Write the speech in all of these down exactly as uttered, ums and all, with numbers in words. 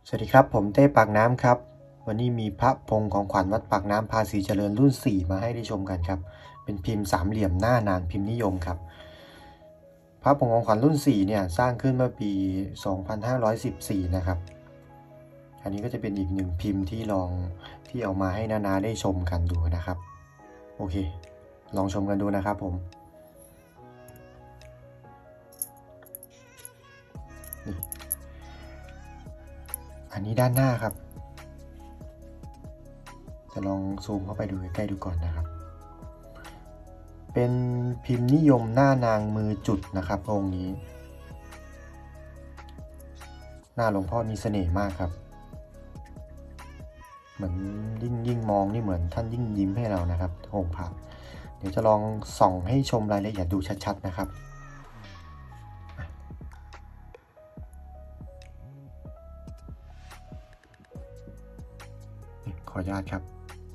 สวัสดีครับผมเต้ปากน้ำครับวันนี้มีพระพงของขวัญวัดปากน้ำภาษีเจริญรุ่นสี่มาให้ได้ชมกันครับเป็นพิมพ์สามเหลี่ยมหน้านานพิมพ์นิยมครับพระพงของขวัญรุ่นสี่เนี่ยสร้างขึ้นเมื่อปีสองพันห้าร้อยสิบสี่นะครับอันนี้ก็จะเป็นอีกหนึ่งพิมพ์ที่ลองที่เอามาให้นานาได้ชมกันดูนะครับโอเคลองชมกันดูนะครับผมอันนี้ด้านหน้าครับจะลองซูมเข้าไปดูใกล้ๆดูก่อนนะครับเป็นพิมพ์นิยมหน้านางมือจุดนะครับองค์นี้หน้าหลวงพ่อมีเสน่ห์มากครับเหมือนยิ่งยิ่งมองนี่เหมือนท่านยิ่งยิ้มให้เรานะครับองค์พระเดี๋ยวจะลองส่องให้ชมรายละเอียดดูชัดๆนะครับขออนุญาตครับ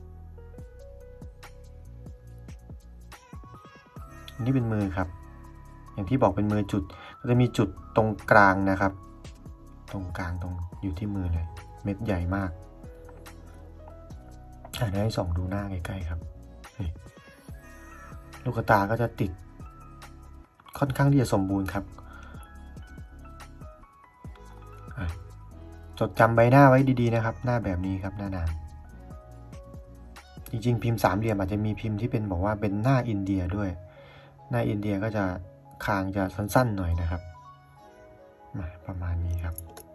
นี่เป็นมือครับอย่างที่บอกเป็นมือจุดก็จะมีจุดตรงกลางนะครับตรงกลางตรงอยู่ที่มือเลยเม็ดใหญ่มากอ่ะเดี๋ยวให้ส่องดูหน้าใกล้ๆครับลูกตาก็จะติดค่อนข้างที่จะสมบูรณ์ครับจดจำใบหน้าไว้ดีๆนะครับหน้าแบบนี้ครับหน้านานจริงๆพิมพ์สามเหลี่ยมอาจจะมีพิมพ์ที่เป็นบอกว่าเป็นหน้าอินเดียด้วยหน้าอินเดียก็จะคางจะสั้นๆหน่อยนะครับประมาณนี้ครับ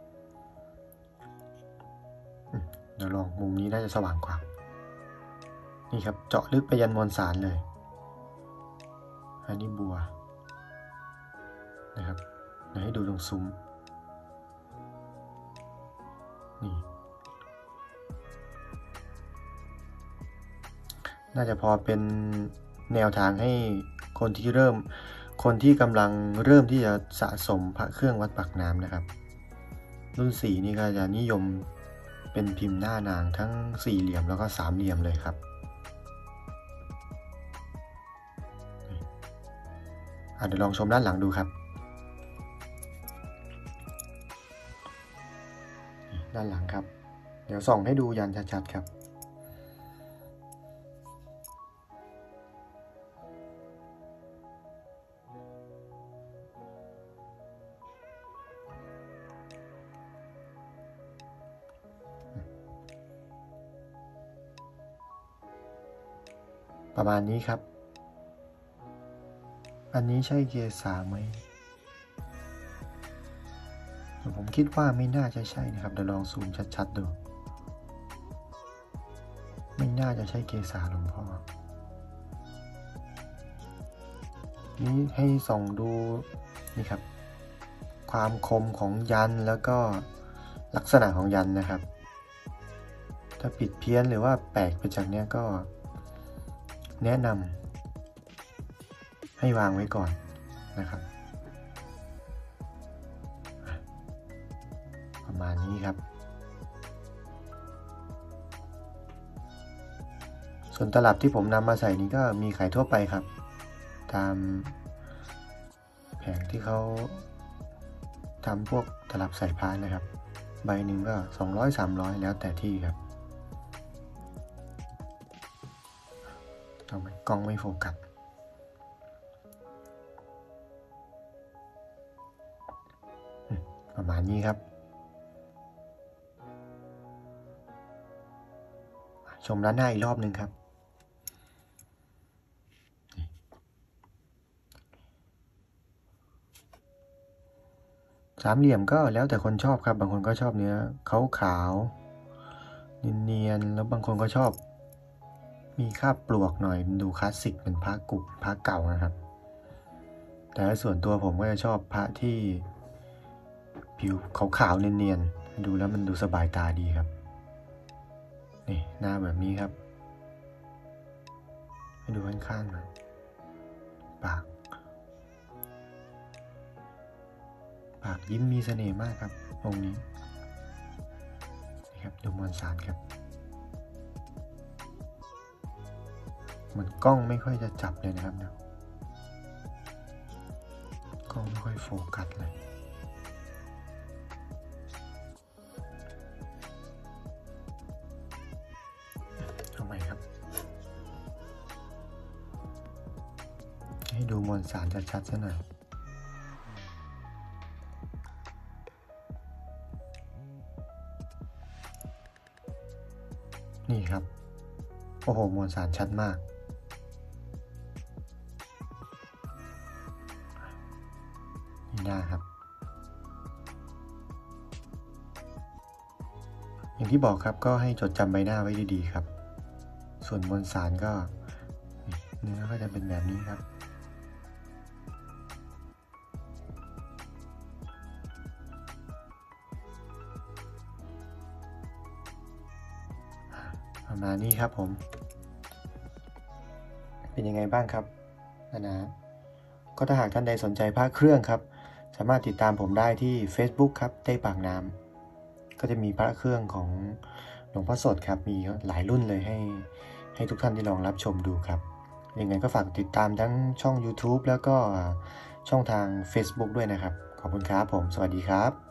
เดี๋ยวลองมุมนี้น่าจะสว่างกว่านี่ครับเจาะลึกไปยันมวลสารเลยอันนี้บัวนะครับเดี๋ยวให้ดูตรงซุ้มนี่น่าจะพอเป็นแนวทางให้คนที่เริ่มคนที่กำลังเริ่มที่จะสะสมพระเครื่องวัดปากน้ำนะครับรุ่นสี่นี่ก็จะนิยมเป็นพิมพ์หน้านางทั้งสี่เหลี่ยมแล้วก็สามเหลี่ยมเลยครับเดี๋ยวลองชมด้านหลังดูครับด้านหลังครับเดี๋ยวส่องให้ดูยันชัดๆครับประมาณนี้ครับอันนี้ใช่เกษาไหมผมคิดว่าไม่น่าจะใช่นะครับเดี๋ยวลองซูมชัดๆดูไม่น่าจะใช่เกษาหลวงพ่อนี้ให้ส่องดูนี่ครับความคมของยันแล้วก็ลักษณะของยันนะครับถ้าผิดเพี้ยนหรือว่าแปลกไปจากนี้ก็แนะนำให้วางไว้ก่อนนะครับประมาณนี้ครับส่วนตลับที่ผมนำมาใส่นี้ก็มีขายทั่วไปครับตามแผงที่เขาทำพวกตลับใส่พานนะครับใบหนึ่งก็สองร้อย สามร้อยแล้วแต่ที่ครับทำไมกล้องไม่โฟกัสประมาณนี้ครับชมด้านหน้าอีกรอบหนึ่งครับสามเหลี่ยมก็แล้วแต่คนชอบครับบางคนก็ชอบเนื้อขาวขาวเนียนๆแล้วบางคนก็ชอบมีคาบปลวกหน่อยดูคลาสสิกเป็นพระกุบพระเก่านะครับแต่ส่วนตัวผมก็จะชอบพระที่ผิวขาวๆเนียนๆดูแล้วมันดูสบายตาดีครับนี่หน้าแบบนี้ครับให้ดูข้างๆหน่อยปากปากยิ้มมีเสน่ห์มากครับองค์นี้นี่ครับดูมวลสารครับมันกล้องไม่ค่อยจะจับเลยนะครับเนี่ยกล้องไม่ค่อยโฟกัสเลยสารชัดๆซะหน่อยนี่ครับโอ้โหมวลสารชัดมากนี่หน้าครับอย่างที่บอกครับก็ให้จดจำใบหน้าไว้ดีๆครับส่วนมวลสารก็เนื้อก็จะเป็นแบบนี้ครับประมาณนี้ครับผมเป็นยังไงบ้างครับนะนะก็ถ้าหากท่านใดสนใจพระเครื่องครับสามารถติดตามผมได้ที่ Facebook ครับเต้ปากน้ำก็จะมีพระเครื่องของหลวงพ่อสดครับมีหลายรุ่นเลยให้ให้ทุกท่านได้ลองรับชมดูครับยังไงก็ฝากติดตามทั้งช่อง YouTube แล้วก็ช่องทาง Facebook ด้วยนะครับขอบคุณครับผมสวัสดีครับ